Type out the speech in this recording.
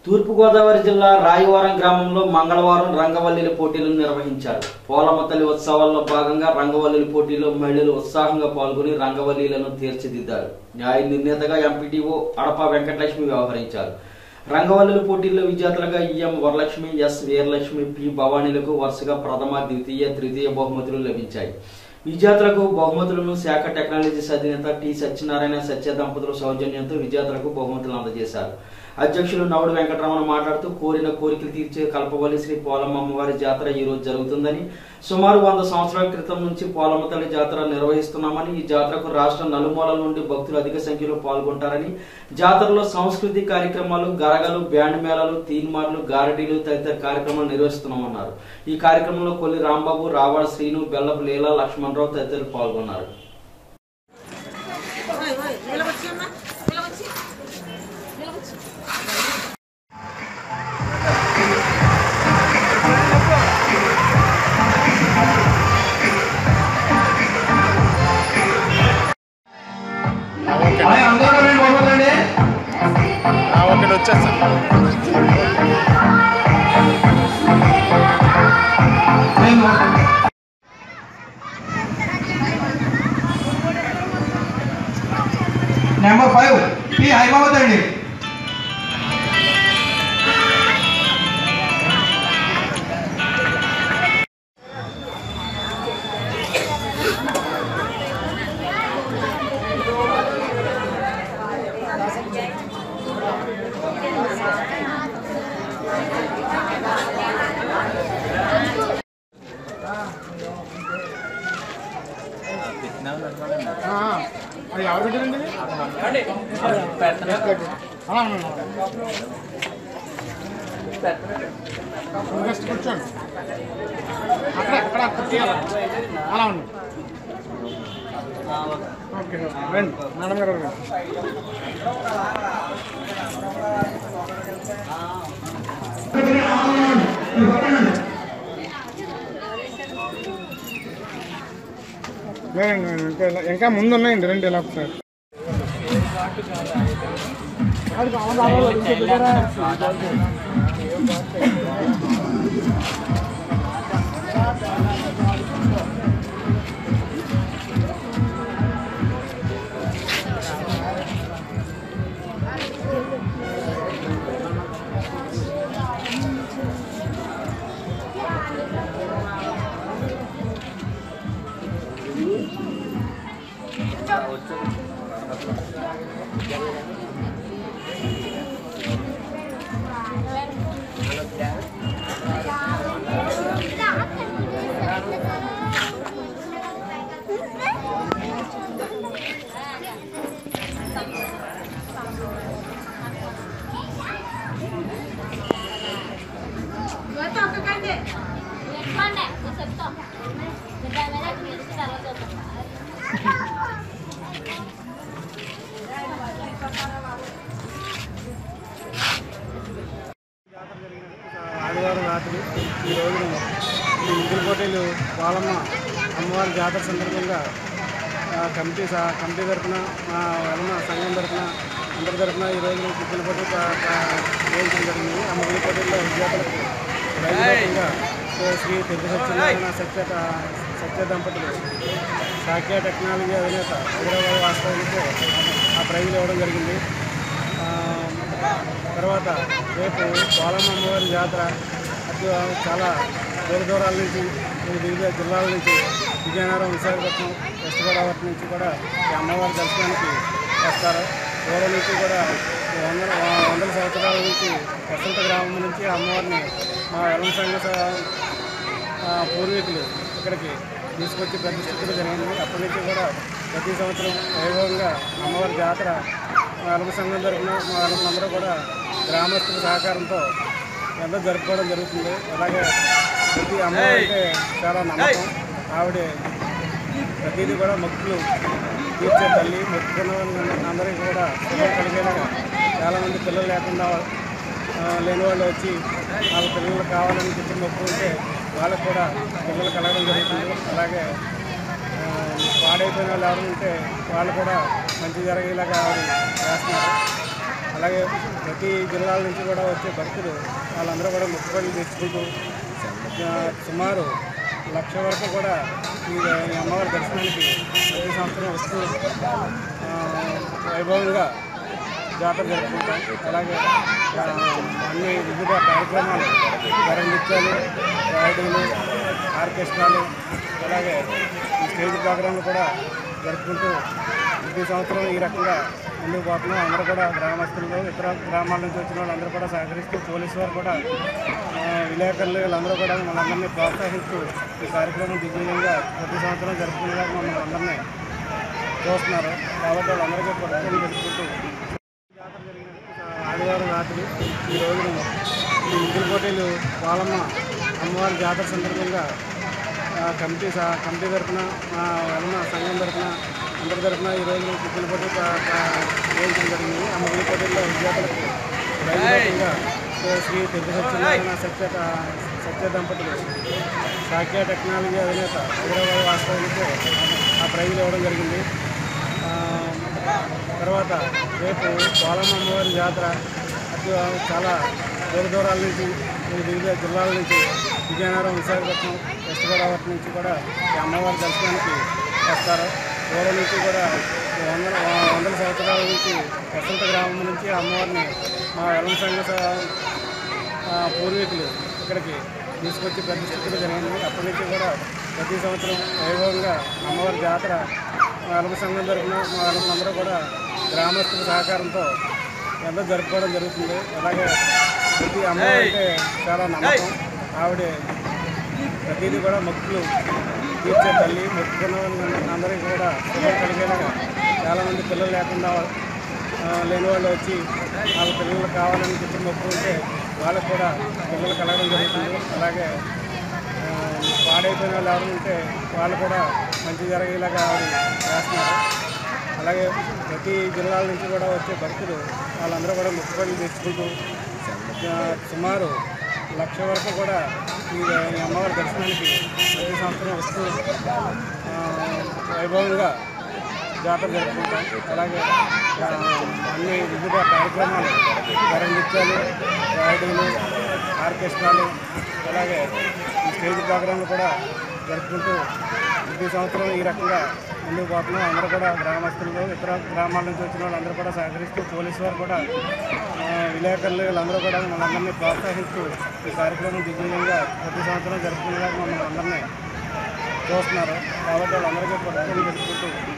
తూర్పుగోదావరి జిల్లా రాయవరం గ్రామంలో మంగళవారం రంగవల్లుల పోటీలు నిర్వహించారు. పోలమ్మ తల్లి ఉత్సవాల్లో భాగంగా రంగవల్లుల పోటీలో మహిళలు ఉత్సాహంగా పాల్గొని రంగవల్లులను తీర్చిదిద్దారు. న్యాయ నిర్ణేతగా ఎంపీటీఓ అడప వెంకటలక్ష్మి వ్యవహరించారు. రంగవల్లుల పోటీల్లో విజేతలుగా E M Varalakshmi, S Veeralakshmi, P భవానీలకు వరుసగా ప్రథమ, ద్వితీయ, తృతీయ బహుమతులు లభించాయి. విజేతలకు బహుమతులను శాఖ టెక్నాలజీస్ అధినేత టి సత్యనారాయణ సత్య దంపతుల సౌజన్యంతో విజేతలకు బహుమతులు అందజేశారు. అధ్యక్షులు నవుడు వెంకటరమణ మాట్లాడుతూ కోరిన కోరికలు తీర్చే కల్పవల్లి శ్రీ పోలమ్మ అమ్మవారి జాతర ఈ రోజు జరుగుతుందని, సుమారు 100 సంవత్సరాల క్రితం నుంచి పోలమ్మ తల్లి జాతర నిర్వహిస్తున్నామని, ఈ జాతరకు రాష్ట్ర నలుమూలల నుండి భక్తులు అధిక సంఖ్యలో పాల్గొంటారని, జాతరలో సాంస్కృతిక కార్యక్రమాలు, గరగలు, బ్యాండ్ మేళాలు, తీన్మార్లు, గారడీలు తదితర కార్యక్రమాలు నిర్వహిస్తున్నామన్నారు. ఈ కార్యక్రమంలో కొల్లి రాంబాబు, రావాడ శ్రీను, బెల్లపు లీలా, లక్ష్మణరావు తదితరులు పాల్గొన్నారు. ఒకటి వచ్చేస్తాను. నెంబర్ 5 పి హైమావత్ అండి. అది ఎవరు పెట్టారండి? కూర్చోండి, అక్కడ అలా ఉంది. ఓకే రండి మేడం గారు. ఇంకా ముందు ఉన్నాయండి, రెండు ఇలా ఒకసారి. ఆదివారం రాత్రి ఈ రోజున ముగ్గురు పోటీలు పోలమ్మ అమ్మవారి జాతర సందర్భంగా కమిటీ తరఫున, మా వలన సంఘం తరఫున, అందరి తరఫున ఈ రోజున ముగ్గురు పోటీలు వేయించడం జరిగింది. ఆ ముగ్గురు పోటీల్లో విజేతలకు రైతుగా శ్రీ పెద్ద సత్యనారాయణ సత్య దంపతులు శాఖ టెక్నాలజీ అధినేత హైదరాబాద్ వాస్తవానికి ఆ ప్రైజులు ఇవ్వడం జరిగింది. తర్వాత రేపు పోలమ్మ అమ్మవారి జాతర చాలా దూరాల నుంచి, వివిధ జిల్లాల నుంచి, విజయనగరం, విశాఖపట్నం, వెస్ట్ గోదావరి నుంచి కూడా ఈ అమ్మవారి దర్శనానికి వస్తారు. దూరం నుంచి కూడా వందల సంవత్సరాల నుంచి వసంత గ్రామం నుంచి అమ్మవారిని మా ఎలం సంఘ పూర్వీకులు ఇక్కడికి తీసుకొచ్చి ప్రతిష్ఠించడం జరిగింది. అప్పటి నుంచి కూడా ప్రతి సంవత్సరం వైభవంగా అమ్మవారి జాతర మా ఎలం సంఘం తరఫున మా ఎలందరూ కూడా గ్రామస్తుల సహకారంతో ఎంతో జరుపుకోవడం జరుగుతుంది. అలాగే ప్రతి అమ్మవారి అంటే చాలా నమ్మకం. ఆవిడ ప్రతిదీ కూడా మొక్కులు తీర్చే తల్లి. మొక్కుకున్న అందరికీ కూడా శుభం కలిగేలాగా చాలామంది పిల్లలు లేకుండా లేని వాళ్ళు వచ్చి వాళ్ళ పిల్లలు కావాలని చెప్పి మొక్కుకుంటే వాళ్ళకు కూడా పిల్లలు కలగడం జరుగుతుంది. అలాగే పాడైపోయిన వాళ్ళు ఎవరు ఉంటే వాళ్ళు కూడా మంచి జరిగేలాగా ఆవిడ చేస్తున్నారు. అలాగే ప్రతి జిల్లాల నుంచి కూడా వచ్చే భక్తులు వాళ్ళందరూ కూడా మొక్కుబడులు తెచ్చుకుంటూ సుమారు 1,00,000 వరకు కూడా ఈ అమ్మవారి దర్శనానికి ప్రతి సంవత్సరం వస్తూ వైభవంగా జాతర జరుపుకుంటాం. అలాగే అన్ని వివిధ కార్యక్రమాలు, నృత్యాలు, రాయడీలు, ఆర్కెస్ట్రాలు, అలాగే ఈ స్టేజ్ ప్రోగ్రాంలు కూడా జరుపుకుంటూ ప్రతి సంవత్సరం ఈ రకంగా ముందుకు పోతున్నాం. అందరూ కూడా గ్రామస్తులు, ఇతర గ్రామాల నుంచి వచ్చిన వాళ్ళందరూ కూడా సహకరిస్తూ, పోలీసు వారు కూడా, విలేకరులు వీళ్ళందరూ కూడా మనందరినీ ప్రోత్సహిస్తూ ఈ కార్యక్రమం దిగ్విజయంగా ప్రతి సంవత్సరం జరుపుకునేలాగా మమ్మల్ని అందరినీ చూస్తున్నారు. కాబట్టి వాళ్ళందరికీ ప్రభుత్వం జరుపుకుంటూ జాతర జరిగిన ఆదివారం రాత్రి ఈ రోజున ఈ ముగ్గుల పోటీలు పోలమ్మ అమ్మవారి జాతర సందర్భంగా కమిటీ తరఫున, మా వెలమ సంఘం తరఫున, అందరి తరఫున ఈరోజు ముగ్గుల పోటీ వేయించడం జరిగింది. ఆ ముగ్గుల పోటీల్లో విద్యార్థులకు రైతుగా శ్రీ పెద్ద సత్యనారాయణ సత్య దంపతులు, సాఖ్య టెక్నాలజీ అధినేత హైదరాబాద్ వాస్తవానికి ఆ ప్రైజులు ఇవ్వడం జరిగింది. తర్వాత రేపు పోలమ్మ అమ్మవారి జాతర చాలా దూరాల నుంచి, వివిధ జిల్లాల నుంచి, విజయనగరం, విశాఖపట్నం, వెస్ట్ గోదావరి నుంచి కూడా ఈ అమ్మవారి దర్శనానికి వస్తారు. దూరం నుంచి కూడా వందల సంవత్సరాల నుంచి వసంత గ్రామం నుంచి అమ్మవారిని మా వెలమ సంఘ పూర్వీకులు ఇక్కడికి తీసుకొచ్చి ప్రతిష్ఠించడం జరిగింది. అప్పటి నుంచి కూడా ప్రతి సంవత్సరం వైభవంగా అమ్మవారి జాతర వెలమ సంఘం తరఫున మా వెలమందరూ కూడా గ్రామస్తుల సహకారంతో ఎంతో జరుపుకోవడం జరుగుతుంది. అలాగే ప్రతి అమ్మవారు అంటే చాలా నమ్మకం. ఆవిడ ప్రతిదీ కూడా మొక్కులు తీర్చే తల్లి. మొక్కుకున్న అందరికీ కూడా పిల్లలు కలిగేలాగా చాలామంది పిల్లలు లేకుండా లేని వాళ్ళు వచ్చి వాళ్ళ పిల్లలు కావాలని చెప్పి మొక్కుకుంటే వాళ్ళకు కూడా పిల్లలు కలగడం జరుగుతుంది. అలాగే పాడైపోయిన వాళ్ళు ఎవరు ఉంటే వాళ్ళు కూడా మంచి జరిగేలాగా ఆవిడ చేస్తున్నారు. అలాగే ప్రతి జిల్లాల నుంచి కూడా వచ్చే భక్తులు వాళ్ళందరూ కూడా మొక్కుబడులు తెచ్చుకుంటూ సుమారు 1,00,000 వరకు కూడా ఈ అమ్మవారి దర్శనానికి ప్రతి సంవత్సరం వస్తూ వైభవంగా జాతర జరుపుకుంటాం. అలాగే అన్ని వివిధ కార్యక్రమాలు, నృత్యాలు, రాయడీలు, ఆర్కెస్ట్రాలు, అలాగే ఈ స్టేజ్ ప్రోగ్రాంలు కూడా జరుపుకుంటూ ప్రతి సంవత్సరం ఈ రకంగా ముందుకు పోతున్నాం. అందరూ కూడా గ్రామస్తులు, ఇతర గ్రామాల నుంచి వచ్చిన వాళ్ళందరూ కూడా సహకరిస్తూ, పోలీసు వారు కూడా, విలేకరులు వీళ్ళందరూ కూడా మనందరినీ ప్రోత్సహిస్తూ ఈ కార్యక్రమం దిగ్విజయంగా ప్రతి సంవత్సరం జరుపుకునేలాగా మమ్మల్ని అందరినీ చూస్తున్నారు. కాబట్టి వాళ్ళందరికీ ప్రభుత్వం జరుపుకుంటూ